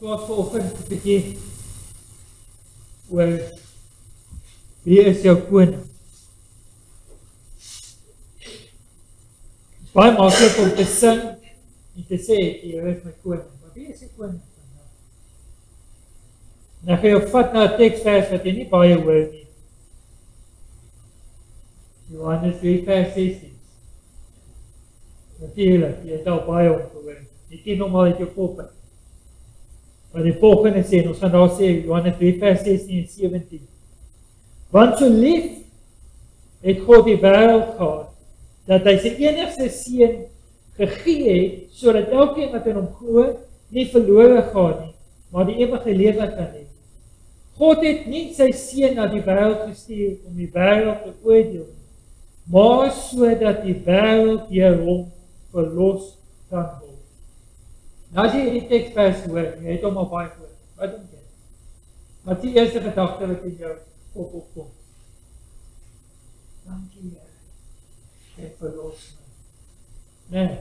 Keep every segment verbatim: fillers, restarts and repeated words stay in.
praat vanoggend 'n bietjie oor wie is jou koning? Baie maklik om te sing en te sê, die Here is my koning. Maar wie is die koning vandag? Nou gaan jy vat na 'n teksvers wat jy nie baie hoor nie. Johannes drie vers sestien. Natuurlijk, jy het al baie omgehoor. Jy ken hom al uit jou kop uit. Maar die volgende sê, ons gaan daar sê, Johannes drie vers sestien en sewentien. Want so lief het God die wêreld gehad, dat hy sy enigste seun gegee het, sodat elkeen wat in hom glo, nie verlore gaan nie, maar die ewige lewe kan hê. God het nie sy seun na die wêreld gestuur om die wêreld te oordeel nie, maar sodat die wêreld deur hom verlos kan word. Nou as jy hierdie teksvers hoor, jy het hom al baie gehoor. Wat dink jy? Wat is die eerste gedagte wat in jou kop opkom? Dankie Here. Hy verlos my. Nee.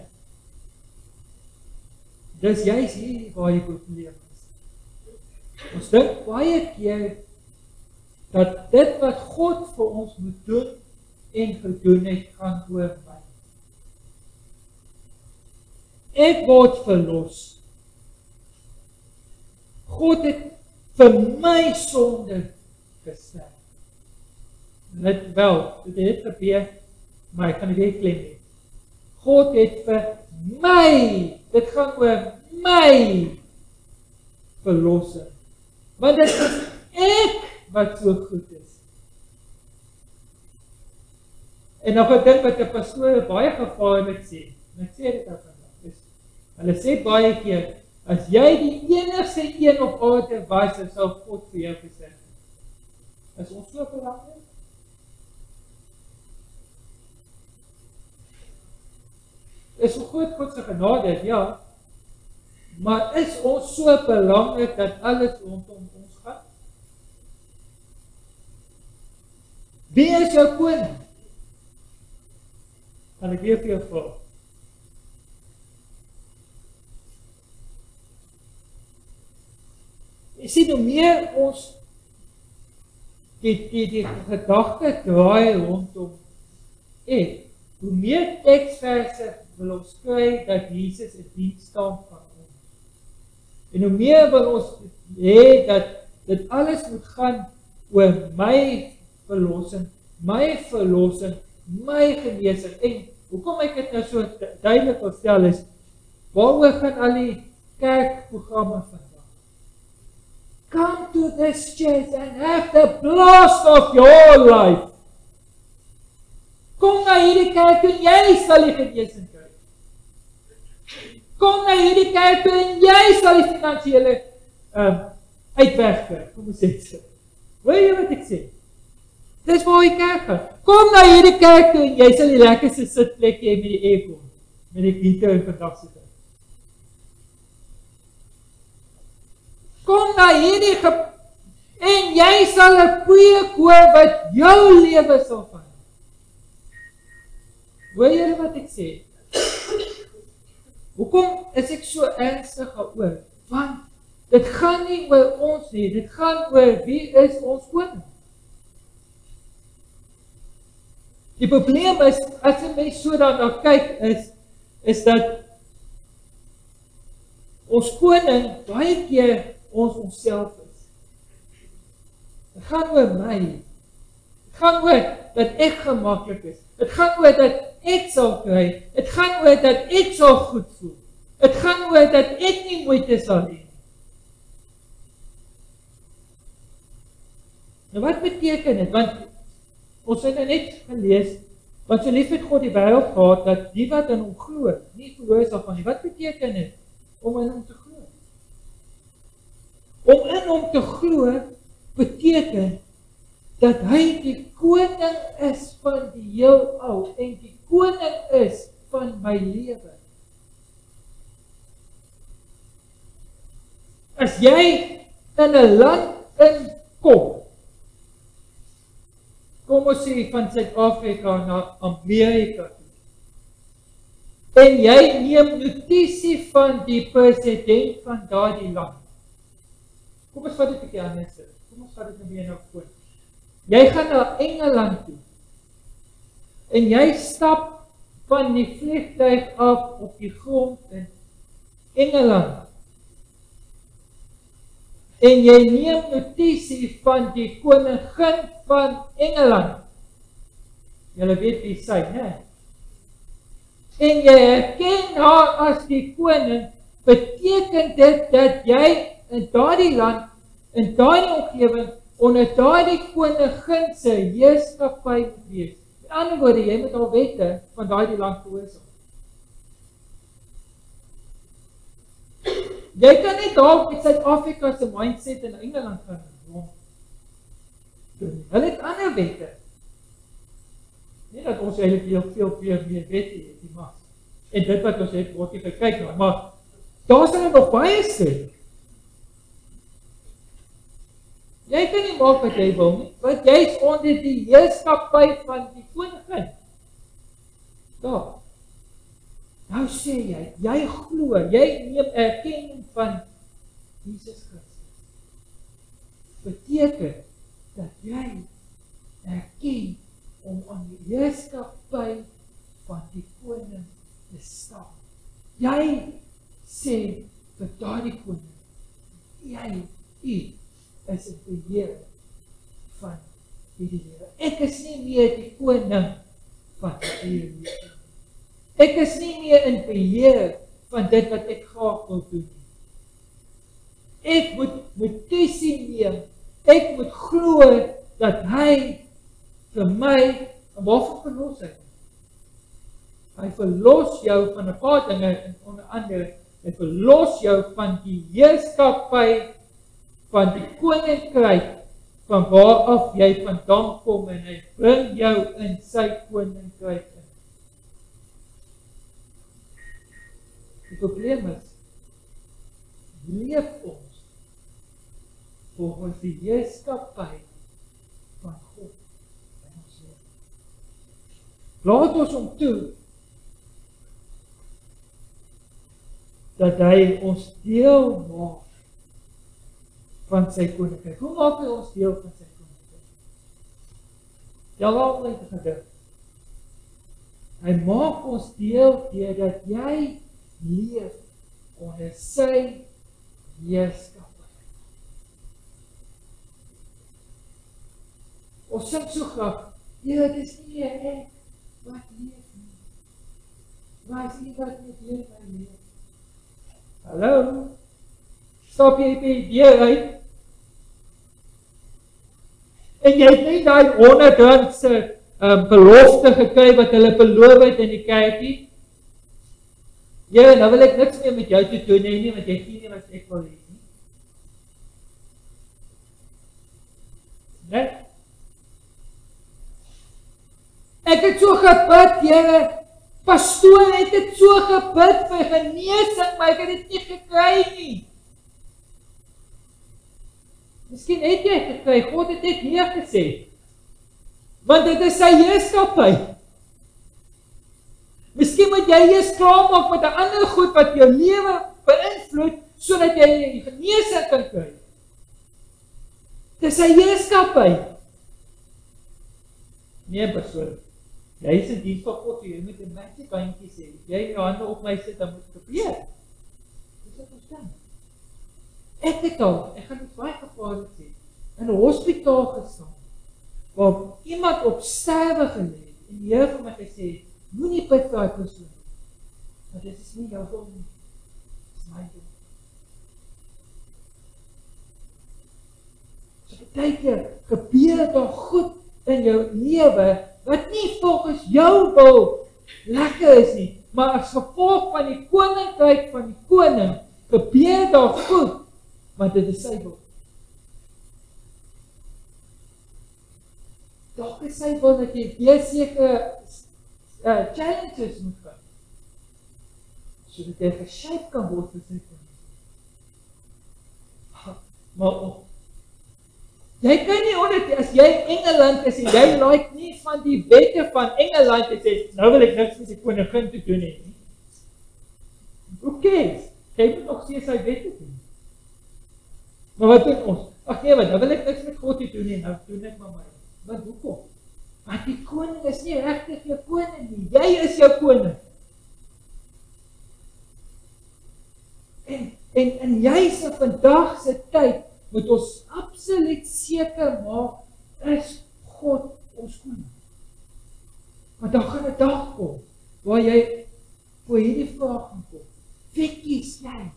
Dis juist hier waar jy probleem is. Ons dink baie keer dat dit wat God vir ons moet doen en gedoen het, gaan oor my. Ek word verlos. God het vir my sonde gesterf. Let wel, dit het gebeur, maar ek kan nie weer klem nie. God het vir my, dit gaan oor my verlossing. Want dit is ek wat so goed is. En nog 'n ding wat 'n pastoor baie gevaarlik sê, en ek sê dit al vandag, is, hulle sê baie keer, as jy die enigste een op aarde was, dan sal God vir jou gesê. Is ons so belangrik? Is so groot God se genade, ja. Maar is ons so belangrik dat alles rondom ons gaan? Wie is jou koning? Kan ek weer vir jou vra? Jy sien, hoe meer ons die, die, die gedagte draai rondom ek, hoe meer teksverse wil ons kry dat Jesus 'n diens staan van ons. En hoe meer wil ons hê dat dit alles moet gaan oor my verlossing, my verlossing, my genesing. En hoekom ek dit nou so duidelik wil stel is, waaroor gaan al die kerkprogramme vandag? Come to this church and have the blast of your life. Kom na hierdie kerk en jy sal die genesing kry. Kom na hierdie kerk en jy sal die finansiële um, uitweg kry. Kom ons sê dit. Wil jy wat ek sê? Dis waar die kerk gaan. Kom na hierdie kerk en jy sal die lekkerste sitplek hê met die aircon, met die gitaar en vandag sit. Kom na hierdie ge en jy sal 'n preek hoor wat jou lewe sal verander. Wil jy wat ek sê? Hoekom is ek so ernstig daaroor? Want dit gaan nie oor ons nie, dit gaan oor wie is ons koning. Die probleem is, as jy mens so daarna kyk, is, is dat ons koning baie keer ons onsself is. Het gaan oor my. Het gaan oor dat ek gemaklik is. Het gaan oor dat ek sal kry. Het gaan oor dat ek sal goed voel. Het gaan oor dat ek nie moeite sal hê. Nou wat beteken dit? Want ons het net gelees, want so lief het God die wêreld gehad, dat die wat in hom glo, nie verlore sal gaan nie. Wat beteken dit om in hom te glo? Om in hom te glo beteken dat hy die koning is van die heelal en die koning is van my lewe. As jy in 'n land inkom, kom ons sê van Suid-Afrika na Amerika toe, en jy neem notisie van die president van daardie land, Kom ons vat dit 'n bietjie anders. Kom ons vat dit nou weer na voor. Jy gaan na Engeland toe. En jy stap van die vliegtuig af op die grond in Engeland. En jy neem notisie van die koningin van Engeland. Julle weet wie sy, né? En jy herken haar as die koning, beteken dit dat jy in daardie land, in daardie omgewing, onder daardie koningin se heerskappy moet wees. Met ander woorde, jy moet al wette van daardie land gehoorsaam. Jy kan nie dalk met Suid-Afrika se mindset in Engeland gaan rond doen. Hulle het ander wette. Nie dat ons eintlik heel veel meer meer wette het, die mas. En dit wat ons het, word nie gekyk nou, maar daar is hulle nog baie sterk. Jy kan nie maak wat jy wil nie, want jy is onder die heerskappy van die koningin. Daar. Nou sê jy, jy glo, jy neem erkenning van Jesus Christus. Beteken dat jy erken om aan die heerskappy van die koning te staan. Jy sê vir daardie koning, jy, u is in beheer van hierdie lewe. Ek is nie meer die koning van hierdie lewe. Ek is nie meer in beheer van dit wat ek graag wil doen. Ek moet notisie neem. Ek moet glo dat hy vir my, en waarvan verlos hy? Hy verlos jou van 'n paar dinge, en onder andere, hy verlos jou van die heerskappy van die koninkryk, van waar af jy vandaan kom, en hy bring jou in sy koninkryk in. Die probleem is, leef ons volgens die heerskappy van God in ons lewe. Laat ons hom toe dat hy ons deel maak van sy koninkryk. Hoe maak hy ons deel van sy koninkryk? Ja, laat my te gedink. Hy maak ons deel deurdat jy leef onder sy heerskappy. Ons sing so graag, ja, dit is nie ek wat leef nie, maar is nie wat met leef my leef. Hallo, stap jy by die deur uit, en jy het nie die honderd rand se um, belofte gekry wat hulle beloof het in die kerkie. Ja, nou wil ek niks meer met jou te doen nie, want jy gee nie wat ek wil hê nie. Nee? Ek het so gebid, Here, pastoor het het so gebid vir genesing, maar ek het dit nie gekry nie. Miskien het jy het gekry, God het dit neergesê. Want dit is sy heerskappy. Miskien moet jy eers klaarmaak met 'n ander goed wat jou lewe beïnvloed, sodat jy die genesing kan kry. Dis sy heerskappy. Nee, persoon. Jy is in diens van God, jy moet 'n magic handjie sê. Jy jou hande op my sit, dan moet ek gebeur. Dis wat ons doen. Ek het al, ek gaan dit baie gevaarlik sê, in 'n hospitaal gestaan, waar iemand op sterwe gelê het, en die Here vir my gesê, moenie bid vir daai persoon, want dit is nie jou wil nie, dit is my wil. So partykeer gebeur daar goed in jou lewe, wat nie volgens jou wil lekker is nie, maar as gevolg van die koninkryk van die koning, gebeur daar goed, want dit is sy wil. Dalk is sy wil dat jy weer sekere uh, challenges moet gaan, sodat jy geshape kan word vir sy koning. Maar oh, jy kan nie onder, as jy in Engeland is, en jy like nie van die wette van Engeland, en sê, nou wil ek niks met die koningin te doen hê nie. Oké, jy moet nog steeds sy wette doen. Maar wat doen ons? Ag nee, wat, nou wil ek niks met God doen nie, nou doen ek maar my. Wat hoekom? Want die koning is nie regtig jou koning nie, jy is jou koning. En, en, en juis in vandag se tyd moet ons absoluut seker maak, is God ons koning. Want dan gaan 'n dag kom, waar jy voor hierdie vraag gaan kom. Wie kies jy?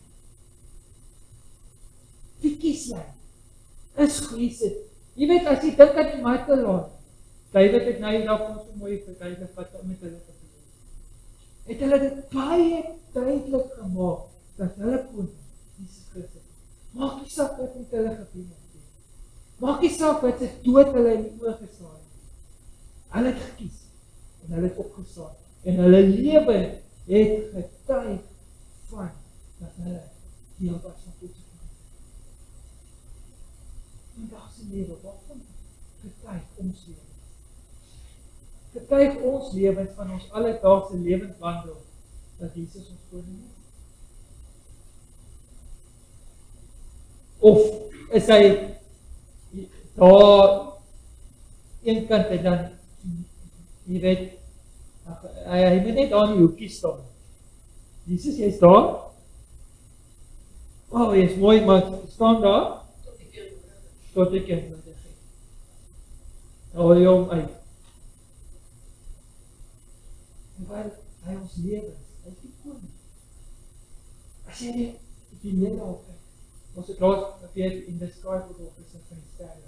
Wie kies jy? Is Jesus. Jy weet, as jy dink aan die Magdalene, David het nou die dag ons so mooi verduidelik wat met hulle gebeur. Het hulle dit baie duidelik gemaak, dat hulle koning, Jesus Christus, maak nie saak wat met hulle gebeur het. Maak nie saak wat se dood hulle in die oë gesaai het. Hulle het gekies, en hulle het opgesaai, en hulle lewe het getuig van, dat hulle deel was van God se plan. Vandag se lewe, waarvan getuig ons lewe? Getuig ons lewens van ons alledaagse lewenswandel, dat Jesus ons koning is? Of is hy daar een kant en dan, jy weet, hy, hy moet net daar in die hoekie staan. Jesus, jy is daar? Oh, jy is mooi, maar staan daar? Tot ek in my dag het. Hou jy om uit. Terwyl hy ons lewens, hy is die koning. As jy die, die lewe opkijk, ons het laat weet in die Skype office van die sterre.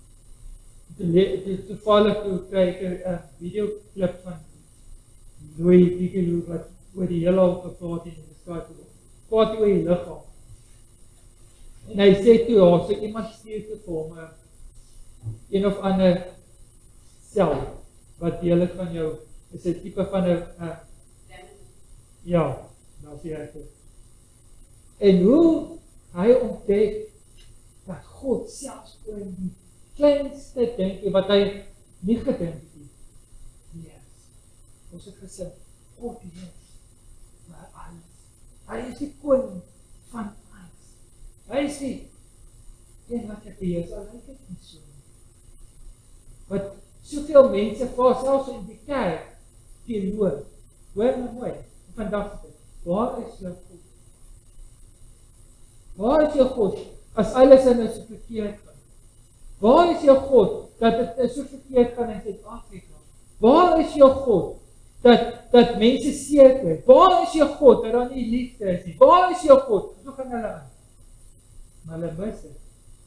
Toevallig toe krijg ek een videoclip van Louis Bigelow wat oor die hele al gepraat in die Skype office. Praat oor die lichaam. En hy sê toe, ja, so iemand stuur te vir hom, een of ander sel, wat deel het van jou, is een type van een, uh, ja, nou sê hy het. En hoe hy ontdek, dat God selfs oor die kleinste denkie, wat hy nie gedink het, lees. Ons het gesê, God lees, maar alles. Hy is die koning van alles. Hy is die, en wat ek beheers, al lyk het nie so. Wat soveel mense, vaar selfs in die kerk, teenoor, hoor my mooi, vandag sê, waar is jou God? Waar is jou God, as alles in is so verkeerd gaan? Waar is jou God, dat het so verkeerd gaan in Zuid-Afrika? Waar is jou God, dat, dat mense seer kry? Waar is jou God, dat daar nie liefde is nie? Waar is jou God? So gaan hulle aan. Maar hulle mis het.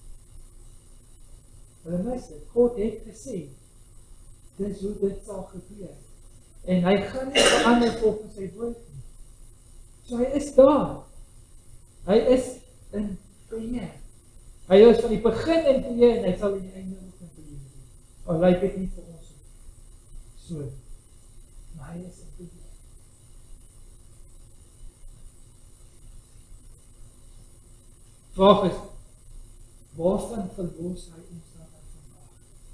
Hulle mis het. God het gesê, dis hoe dit sal gebeur. En hy gaan nie verander volgens sy woord nie. So hy is daar. Hy is in beheer. Hy is van die begin in beheer en hy sal in die einde ook in beheer doen. Al lyk dit nie vir ons so. Maar hy is in beheer. Vraag is, waarvan verlos hy ons dan vandag?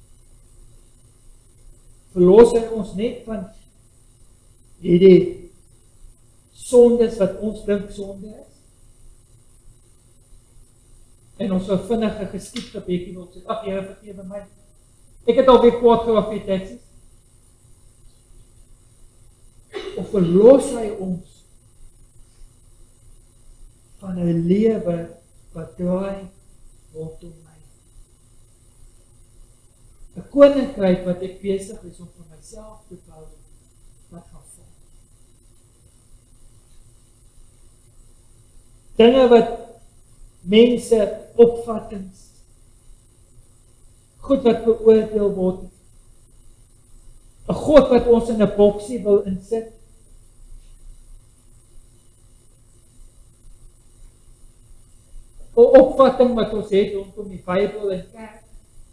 Verlos hy ons net van hierdie sondes wat ons dink sonde is? En ons so vinnige geskiedgebedjie wil sê, ag Here, vergewe my. Ek het alweer kwaad geword vir Texas. Of verlos hy ons van 'n lewe wat draai rondom my. 'n Koninkryk wat ek besig is om vir myself te bou, wat gaan val. Dinge wat mense opvattings, goed wat beoordeel word, 'n God wat ons in 'n boksie wil insit, 'n opvatting wat ons het rondom die Bybel en kerk,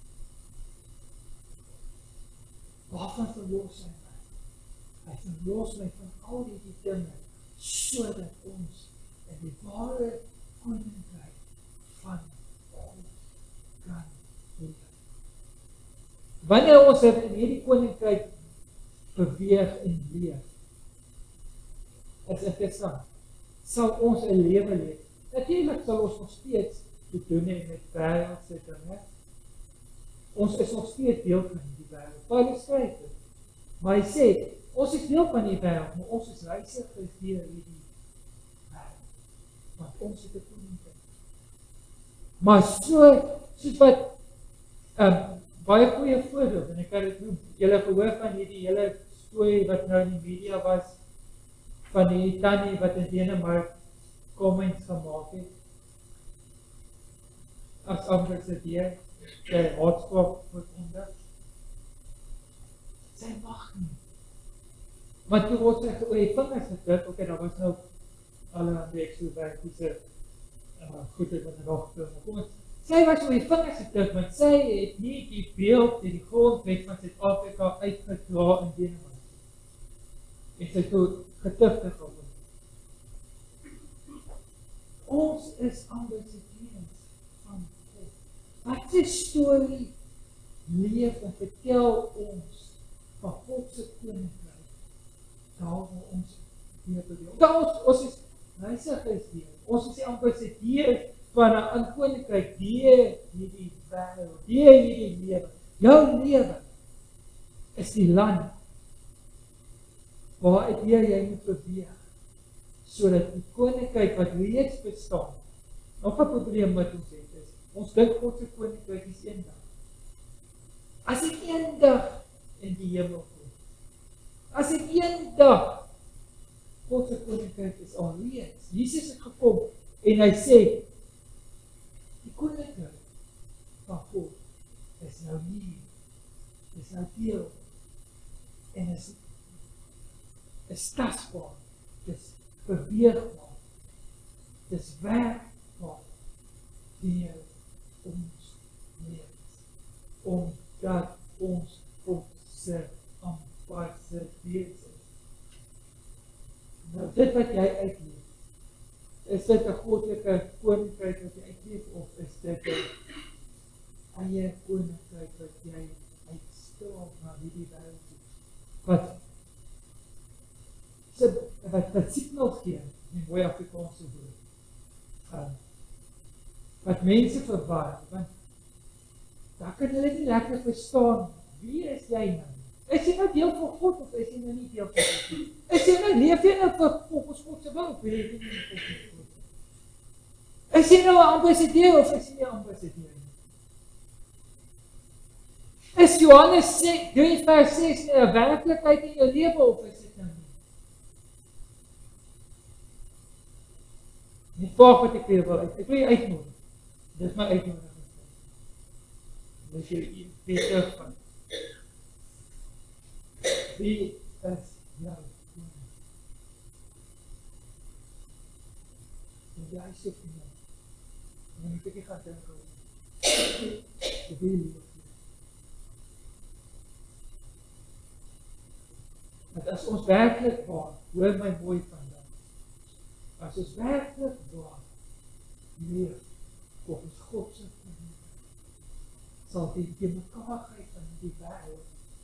waarvan verlos hy my? Hy verlos my van al die dinge, sodat ons in die ware koninkryk van God kan leef. Wanneer ons in hierdie koninkryk beweeg en leef, is interessant, sal ons 'n lewe leef. Natuurlik sal ons nog steeds te doen het met wêreldse dinge. Ons is nog steeds deel van die wêreld. Paulus skryf dit. Maar hy sê, ons is deel van die wêreld, maar ons is reisigers deur hierdie wêreld. Want ons het 'n koninkryk. Maar so, soos wat um, baie goeie voorbeeld, en ek kan dit noem, julle gehoor van hierdie hele storie wat nou in die media was, van die tannie wat in Denemark comments gemaak het, as ambassadeur, sy haatspraak verkondig. Sy mag nie. Maar toe word sy oor die vingers gedruk, ok, daar was nou allerhande ekstroverte uh, goede wat er nog kom. Sy was oor die vingers gedruk, want sy het nie die beeld en die grondwet van Suid-Afrika uitgedra in Denemark. En sy toe getuigd geword. Ons is ambassadeurs van God. Wat se storie leef en vertel ons van God se koninkryk? Daar waar ons deur te deel. Daar ons, ons is reisigers deur. Ons is die ambassadeurs van 'n ander koninkryk deur hierdie wêreld, deur hierdie lewe. Jou lewe is die land waaruit jy moet beweeg, sodat die koninkryk wat reeds bestaan, nog 'n probleem wat ons het is, ons dink God se koninkryk is eendag. As ek eendag in die hemel kom, as ek eendag, God se koninkryk is alreeds, Jesus het gekom, en hy sê, die koninkryk van God is nou hier, is nou deel, en is is tasbaar, dis beweegbaar, dis werkbaar deur ons lewens, omdat ons God se ambassadeurs is. Nou dit wat jy uitleef, is dit 'n goddelike koninkryk wat jy uitleef, of is dit 'n eie koninkryk wat jy uitstraal na hierdie wêreld toe? Wat wat wat signals gee, in mooi Afrikaanse woord, um, wat mense verwar, want daar kan hulle nie lekker verstaan, wie is jy nou? Is jy nou deel van God, of is jy nou nie deel van God nie? Is jy nou, leef jy nou vir volgens God se wil, of wil jy nie volgens God nie? Is jy nou 'n ambassadeur, of is jy nie 'n ambassadeur nie? Is Johannes drie vers ses 'n werklikheid in jou lewe, of is dit nou nie? Die vraag wat ek weer wil uit, ek wil jy uitnodig. Dit is my uitnodiging. Dis jy weer terug van. Wie is jou koning? En jy sê vir my, en dan moet ek nie gaan dink oor, ek wil nie op jy. Want as ons werklik waar, hoor my mooi vandag, as ons werklik waar leef volgens God se koninkryk, sal die die mekaarheid van die wêreld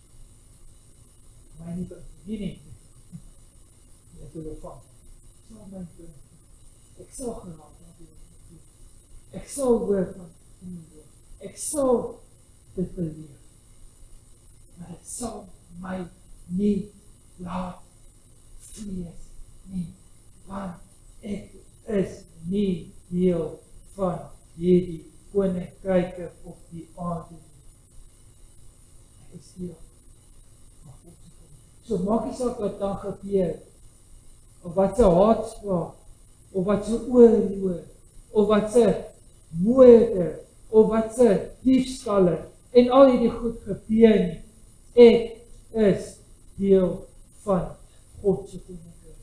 my nie beïnvloed nie. Ek wil van, sal my beïnvloed. Ek sal geraak word. Ek sal hoor van die ek sal dit beleef. Maar dit sal my nie laat vrees nie, want ek is nie deel van hierdie koninkryke of die aarde nie. Ek is deel van God se koninkryk. So maak nie saak wat dan gebeur, of wat se haatspraak, of wat se oorlog, of wat se moorde, of wat se diefstalle, en al hierdie goed gebeur nie. Ek is deel van God se koninkryk.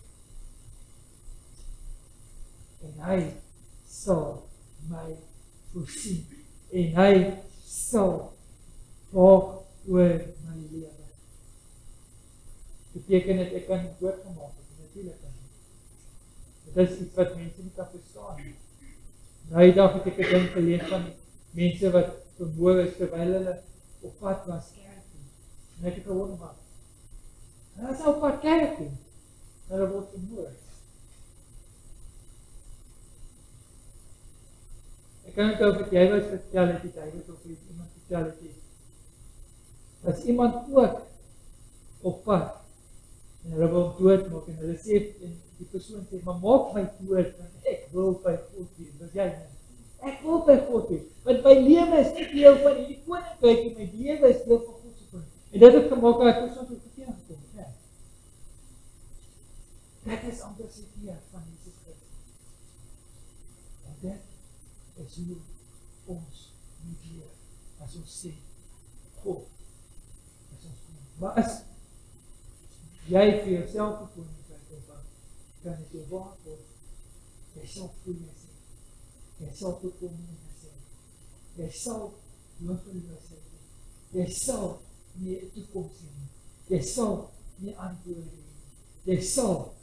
En hy sal my voorsien, en hy sal waak oor my lewe. Beteken dit ek kan nie doodgemaak het, natuurlijk kan nie. Dit is iets wat mense nie kan verstaan nie. Nou die dag het ek 'n ding gelees van mense wat vermoor is terwyl hulle op pad was kerk toe. En ek het gewonder maar, hulle is op pad kerk toe, hulle word vermoor. Ek kan onthou wat jy was vertel het, die David of iets, iemand vertel het, as iemand ook op pad, en hulle wil doodmaak, en hulle sê, en die persoon sê, maar maak my dood, want ek wil by God wees, was jy nie? Ek wil by God wees, want my lewe is nie deel van die koninkryk, en my lewe is deel van God se koninkryk. En dit het gemaak, dat ek persoon tot verkeer gekom, ja. Dit is ambassadeur van Jesus Christus. En dit is hoe ons moet leer, as ons sê, God, as ons kom. Maar as jy vir jouself die koninkryk opbou, kan dit jou waard word. Jy sal vrede sê. Jy sal toekomende sê. Jy sal hopeloos sê. Jy sal nie 'n toekoms hê nie. Jy sal nie antwoorde hê nie. Jy sal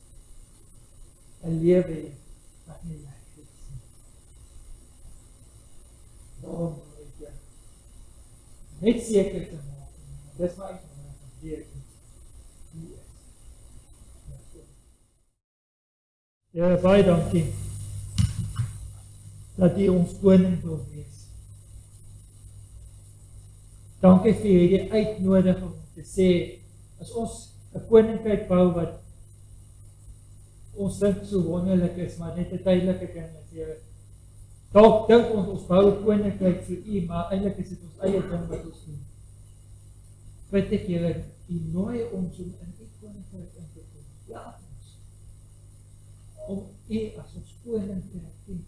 'n lewe hê wat nie lig is nie. Daarom wil ek jou net seker te maak. Dis my uitnodiging van leer. Ja, baie dankie dat jy ons koning wil wees. Dankie vir hierdie uitnodiging om te sê, as ons 'n koninkryk bou wat ons dink so wonderlik is, maar net 'n tydelike ding is, Here. Dalk dink ons ons bou 'n koninkryk vir U, maar eintlik is dit ons eie ding wat ons doen. Bid ek, Here, U nooi ons om in U koninkryk in te kom. Ja, ons. Om U as ons koning te erken.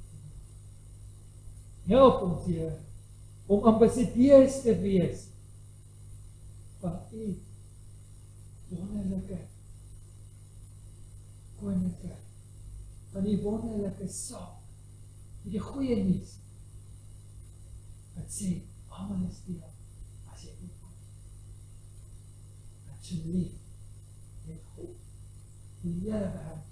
Help ons, Here, om ambassadeurs te wees van U wonderlike koninkryk, van die wonderlike saak, die goeie nuus, wat sê, almal is deel, as jy dit kom. Dat jy lief met God, die hele wêreld